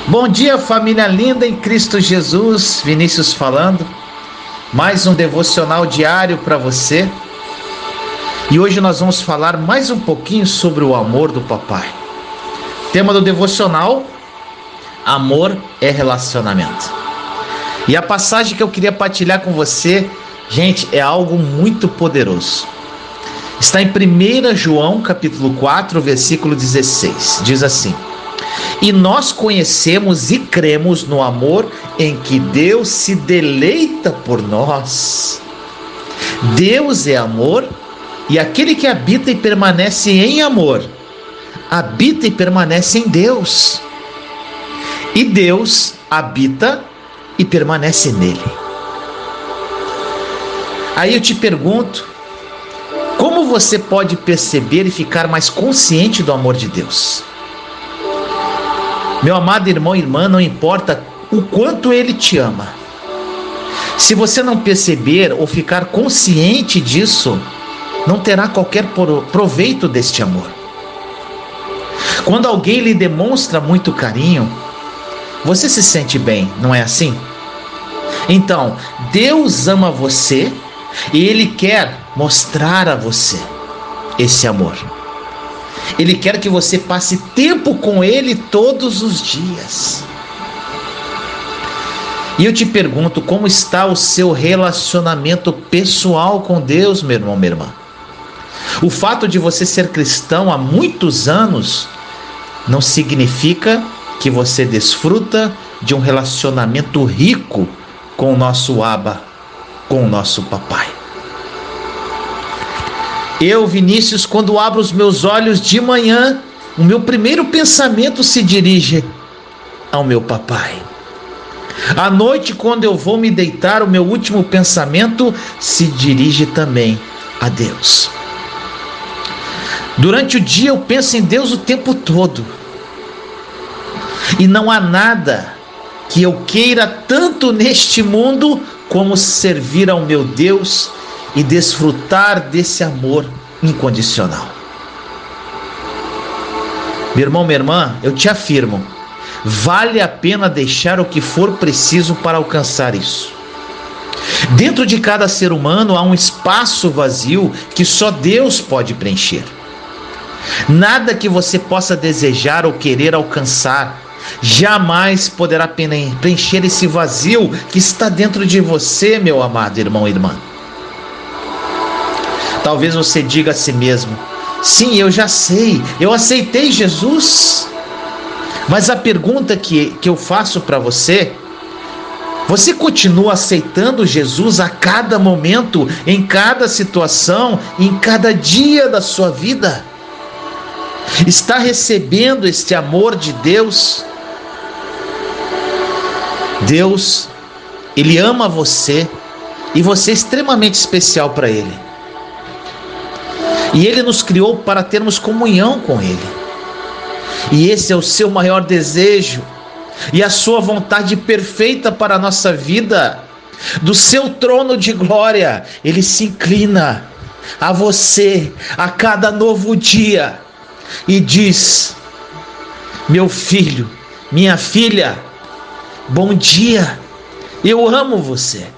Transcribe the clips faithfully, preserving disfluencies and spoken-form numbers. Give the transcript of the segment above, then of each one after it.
Bom dia, família linda em Cristo Jesus. Vinícius falando. Mais um devocional diário para você. E hoje nós vamos falar mais um pouquinho sobre o amor do papai. Tema do devocional: amor é relacionamento. E a passagem que eu queria partilhar com você, gente, é algo muito poderoso. Está em primeira João, capítulo quatro, versículo dezesseis. Diz assim: e nós conhecemos e cremos no amor em que Deus se deleita por nós. Deus é amor, e aquele que habita e permanece em amor, habita e permanece em Deus. E Deus habita e permanece nele. Aí eu te pergunto, como você pode perceber e ficar mais consciente do amor de Deus? Meu amado irmão e irmã, não importa o quanto Ele te ama, se você não perceber ou ficar consciente disso, não terá qualquer proveito deste amor. Quando alguém lhe demonstra muito carinho, você se sente bem, não é assim? Então, Deus ama você e Ele quer mostrar a você esse amor. Ele quer que você passe tempo com Ele todos os dias. E eu te pergunto, como está o seu relacionamento pessoal com Deus, meu irmão, minha irmã? O fato de você ser cristão há muitos anos não significa que você desfruta de um relacionamento rico com o nosso Abba, com o nosso papai. Eu, Vinícius, quando abro os meus olhos de manhã, o meu primeiro pensamento se dirige ao meu papai. À noite, quando eu vou me deitar, o meu último pensamento se dirige também a Deus. Durante o dia eu penso em Deus o tempo todo. E não há nada que eu queira tanto neste mundo como servir ao meu Deus e desfrutar desse amor incondicional. Meu irmão, minha irmã, eu te afirmo, vale a pena deixar o que for preciso para alcançar isso. Dentro de cada ser humano há um espaço vazio que só Deus pode preencher. Nada que você possa desejar ou querer alcançar jamais poderá preencher esse vazio que está dentro de você, meu amado irmão e irmã. Talvez você diga a si mesmo: sim, eu já sei, eu aceitei Jesus. Mas a pergunta que, que eu faço para você: você continua aceitando Jesus a cada momento, em cada situação, em cada dia da sua vida? Está recebendo este amor de Deus? Deus, Ele ama você e você é extremamente especial para Ele. E Ele nos criou para termos comunhão com Ele. E esse é o seu maior desejo e a sua vontade perfeita para a nossa vida. Do seu trono de glória, Ele se inclina a você a cada novo dia e diz: meu filho, minha filha, bom dia, eu amo você.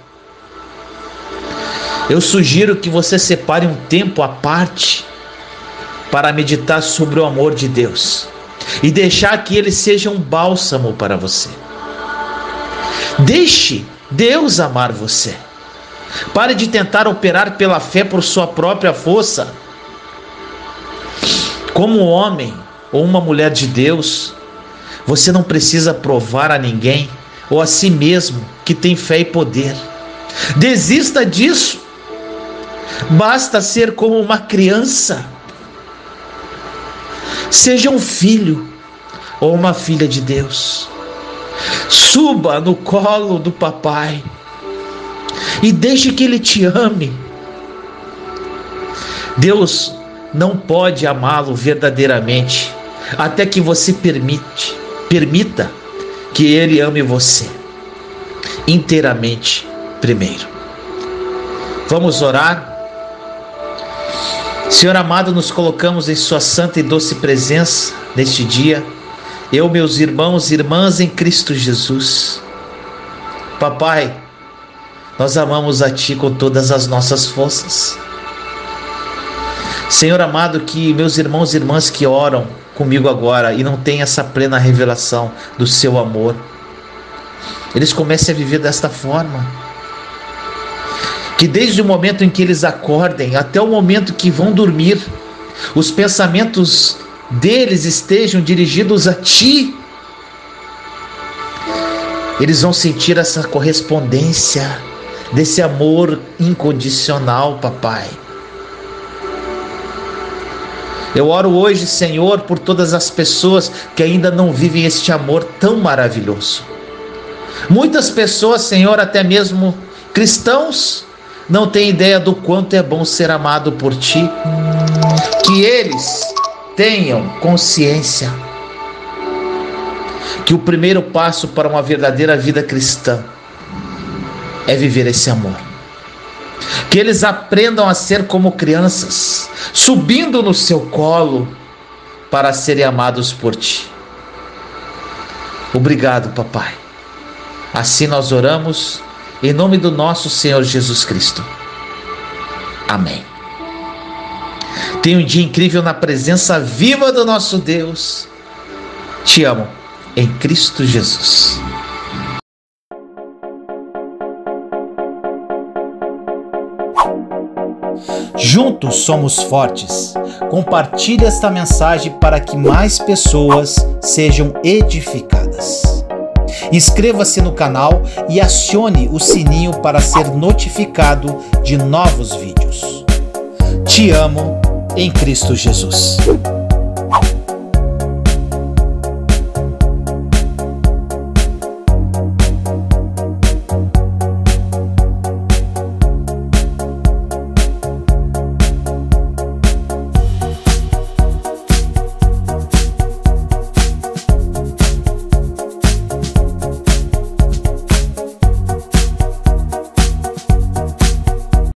Eu sugiro que você separe um tempo à parte para meditar sobre o amor de Deus e deixar que Ele seja um bálsamo para você. Deixe Deus amar você. Pare de tentar operar pela fé por sua própria força. Como um homem ou uma mulher de Deus, você não precisa provar a ninguém ou a si mesmo que tem fé e poder. Desista disso. Basta ser como uma criança. Seja um filho ou uma filha de Deus. Suba no colo do papai e deixe que Ele te ame. Deus não pode amá-lo verdadeiramente até que você permite, permita que Ele ame você inteiramente primeiro. Vamos orar? Senhor amado, nos colocamos em sua santa e doce presença neste dia Eu, meus irmãos e irmãs em Cristo Jesus. Papai, nós amamos a Ti com todas as nossas forças. Senhor amado, que meus irmãos e irmãs que oram comigo agora e não têm essa plena revelação do Seu amor, eles comecem a viver desta forma. Que desde o momento em que eles acordem até o momento que vão dormir, os pensamentos deles estejam dirigidos a Ti. Eles vão sentir essa correspondência desse amor incondicional, Papai. Eu oro hoje, Senhor, por todas as pessoas que ainda não vivem este amor tão maravilhoso. Muitas pessoas, Senhor, até mesmo cristãos, não têm ideia do quanto é bom ser amado por Ti. Que eles tenham consciência que o primeiro passo para uma verdadeira vida cristã é viver esse amor. Que eles aprendam a ser como crianças, subindo no Seu colo para serem amados por Ti. Obrigado, Papai. Assim nós oramos em nome do nosso Senhor Jesus Cristo. Amém. Tenha um dia incrível na presença viva do nosso Deus. Te amo em Cristo Jesus. Juntos somos fortes. Compartilhe esta mensagem para que mais pessoas sejam edificadas. Inscreva-se no canal e acione o sininho para ser notificado de novos vídeos. Te amo em Cristo Jesus.